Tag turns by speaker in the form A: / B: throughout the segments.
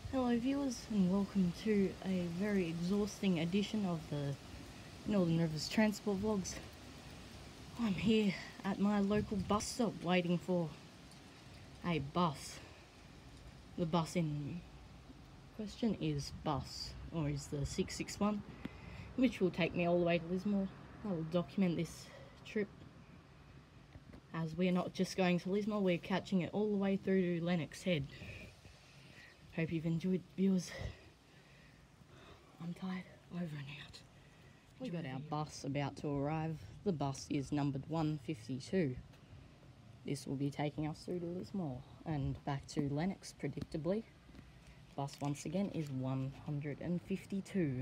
A: Hello viewers, and welcome to a very exhausting edition of the Northern Rivers Transport Vlogs. I'm here at my local bus stop waiting for a bus. The bus in question is is the 661, which will take me all the way to Lismore. I will document this trip, as we're not just going to Lismore, we're catching it all the way through to Lennox Head. Hope you've enjoyed, viewers. I'm tired. Over and out. We've got our bus about to arrive. The bus is numbered 152. This will be taking us through to Lismore and back to Lennox, predictably. Bus once again is 152.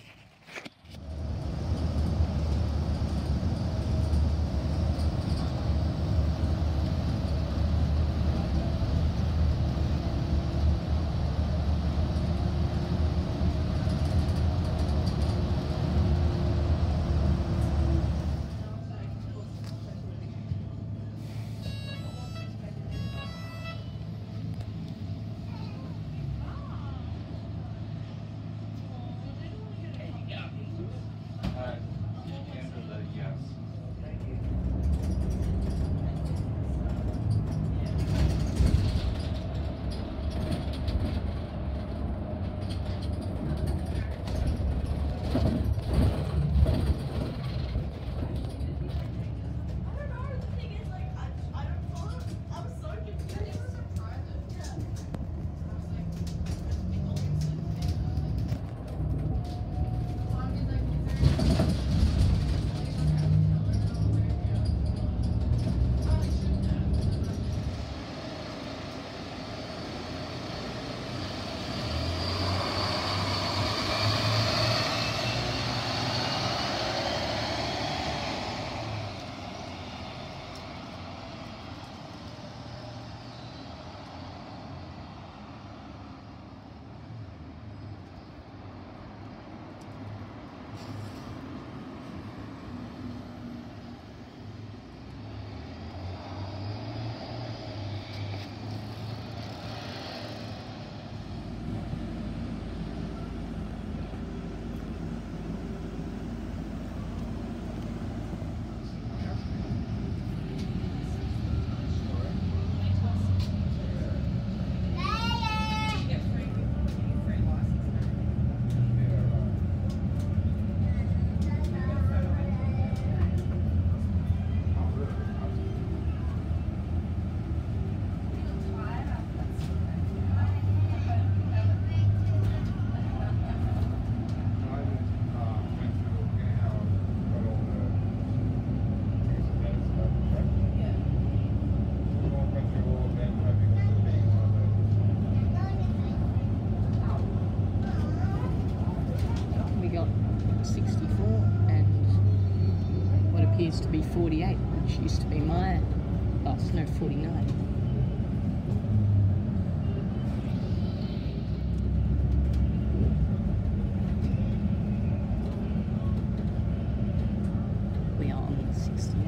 A: Appears to be 48, which used to be my bus, no, 49. We are on 68.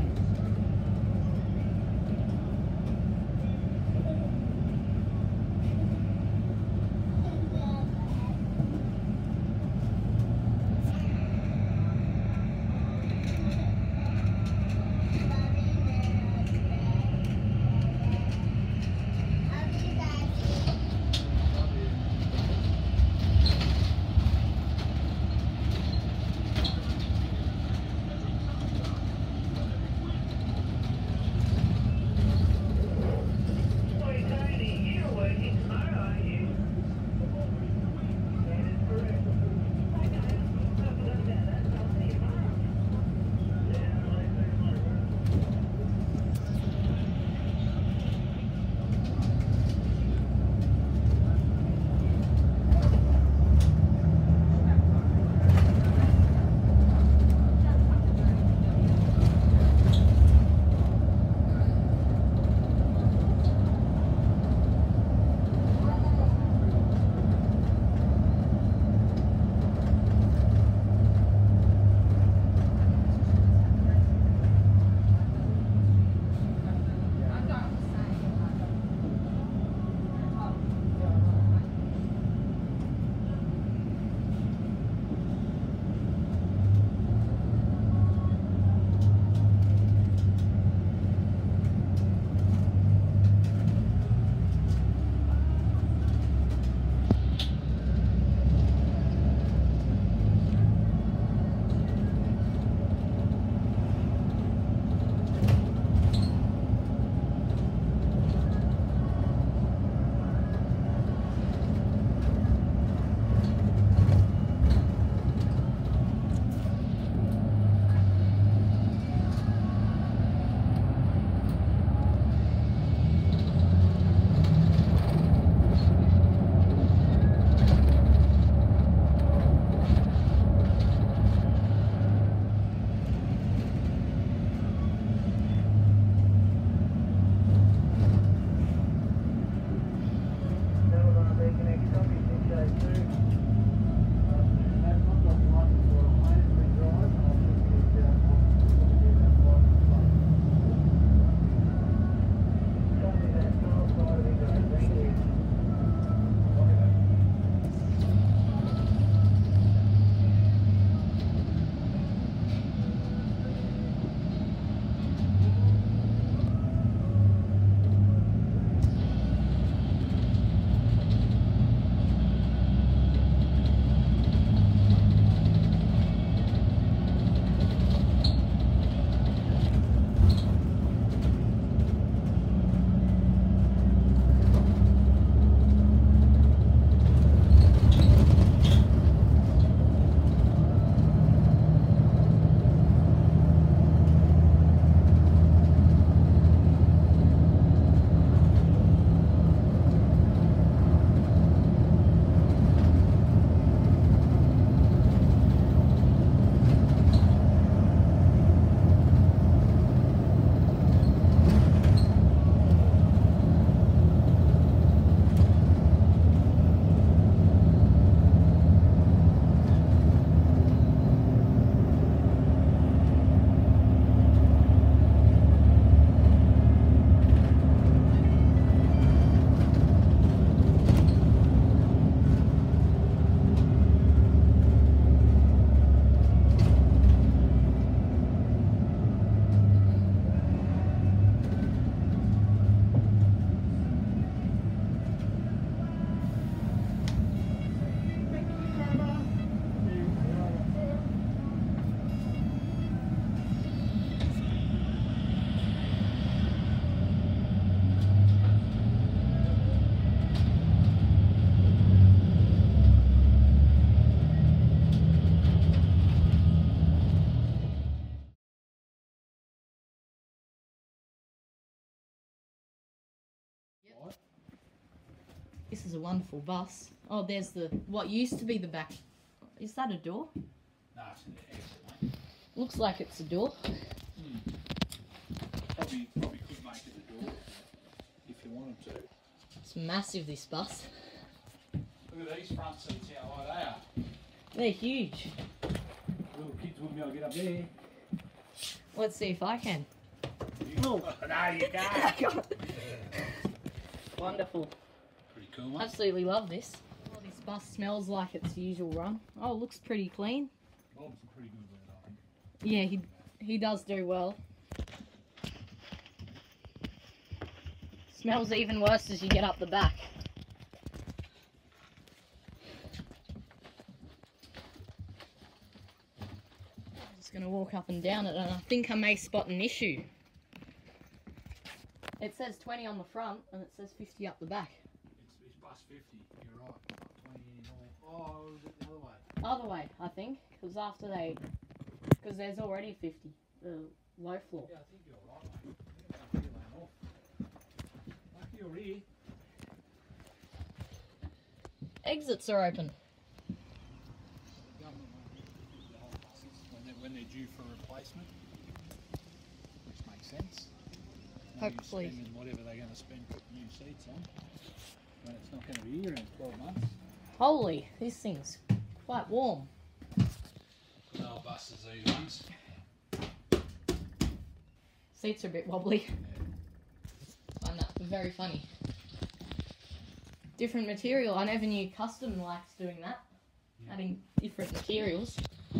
A: a wonderful bus. Oh, there's the what used to be the back. Is that a door?
B: No, it's an exit, mate.
A: Looks like it's a door.
B: Probably could make it a door if you wanted to.
A: It's massive, this bus.
B: Look at these front seats, how high they are.
A: They're huge.
B: Little kids wouldn't be able to get up there.
A: Let's see if I can.
B: Oh. No, you can't.
A: Wonderful.
B: Pretty cool, mate.
A: Absolutely love this. Oh, this bus smells like its usual run. Oh, it looks pretty clean.
B: Bob's a pretty good bird, I think.
A: Yeah, he does do well. Smells even worse as you get up the back. I'm just going to walk up and down it, and I think I may spot an issue. It says 20 on the front, and it says 50 up the back.
B: It's bus 50, you're right. Not 20 anymore. Oh, is it the other way?
A: Other way, I think, because there's already 50, the low floor.
B: Yeah, I think you're right, mate. I think I'm off. Lucky you're here.
A: Exits are open.
B: The government won't get the whole buses when they're due for replacement, which makes sense.
A: Hopefully.
B: Spending whatever they're going to spend putting new seats on, when it's not going to be here in 12 months.
A: Holy, this thing's quite warm.
B: No buses, these ones.
A: Seats are a bit wobbly.
B: Yeah.
A: Find that very funny. Different material. I never knew custom likes doing that.
B: Yeah.
A: Adding different materials.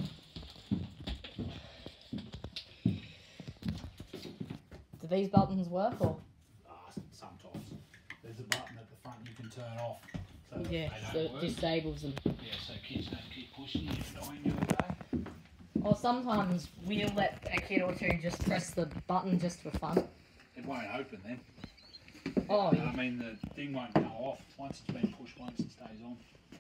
A: Do these buttons work or?
B: Sometimes. There's a button at the front you can turn off. So
A: Yeah,
B: they
A: so
B: don't
A: it
B: work.
A: disables them.
B: Yeah, so kids don't keep pushing you and dying you all day.
A: Or sometimes we'll let a kid or two just press the button just for fun.
B: It won't open then.
A: Oh, yeah.
B: I mean, the thing won't go off. Once it's been pushed once, it stays on.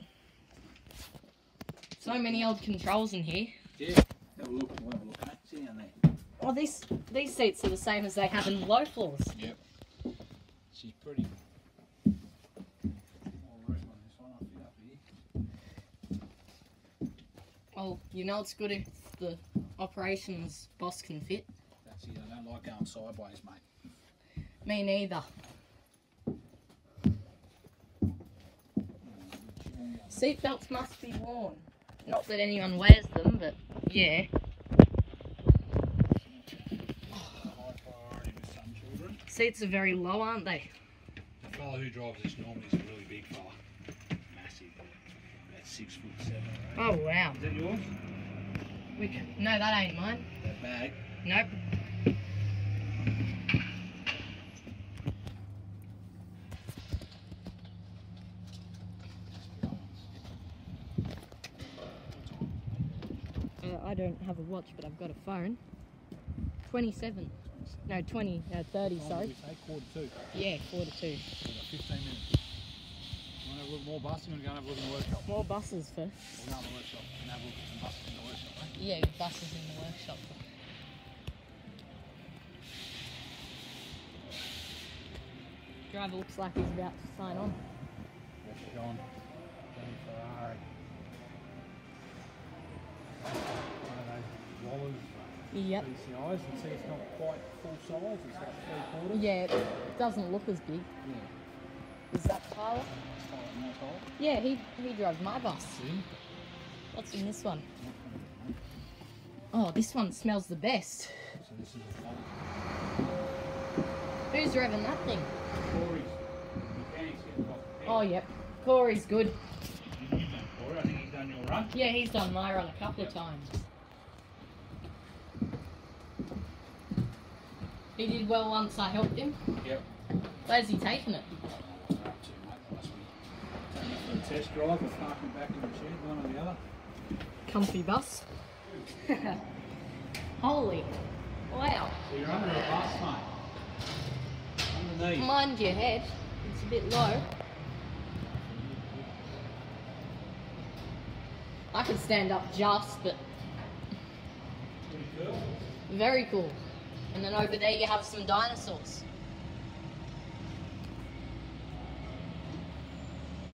A: So many old controls in here.
B: Yeah. Have a look. We'll have a look, mate. Sit down there.
A: Oh, these seats are the same as they have in low floors.
B: Yep. She's pretty. All right on this one. I'll fit up here.
A: Well, you know it's good if the operations boss can fit.
B: That's it. I don't like going sideways, mate.
A: Me neither. Seatbelts must be worn. Not that anyone wears them, but yeah.
B: High priority with some children.
A: Seats are very low, aren't they?
B: The fella who drives this normally is a really big fella. Massive. About 6'7" or 8.
A: Oh wow.
B: Is that yours?
A: No, that ain't mine.
B: That bag?
A: Nope. I don't have a watch, but I've got a phone. 27. No, 30, sorry.
B: What did we say? 1:45.
A: Yeah, 4 to 2.
B: We've got 15 minutes. You want to have a look more buses? You want to go and have a look in the workshop?
A: More buses first.
B: We'll go in the workshop and have a look at some buses in the workshop, eh?
A: Yeah, buses in the workshop. Driver looks like he's about to sign on.
B: Where's John? Johnny Ferrari. One of those rollers.
A: Yep.
B: PCIs, and see it's not quite full size, it's like 3/4.
A: Yeah, it doesn't look as big.
B: Yeah.
A: Is that Tyler?
B: It's tight, no tight.
A: Yeah, he drove my bus.
B: See?
A: What's in this one? Oh, this one smells the best.
B: So this is a fun.
A: Who's revving that thing?
B: Corey's. Mechanics getting off the
A: Oh, yep. Corey's good.
B: You've done Corey, I think he's done your run.
A: Yeah, he's done my run a couple of times. He did well once I helped him.
B: Yep.
A: Where's he taking it?
B: Up to, mate. Must be taking it for a test drive or parking back in the shed, one or the other.
A: Comfy bus. Holy. Wow.
B: So you're under a bus, mate. Underneath.
A: Mind your head. It's a bit low. I could stand up just, but
B: Pretty cool.
A: very cool. And then over there you have some dinosaurs.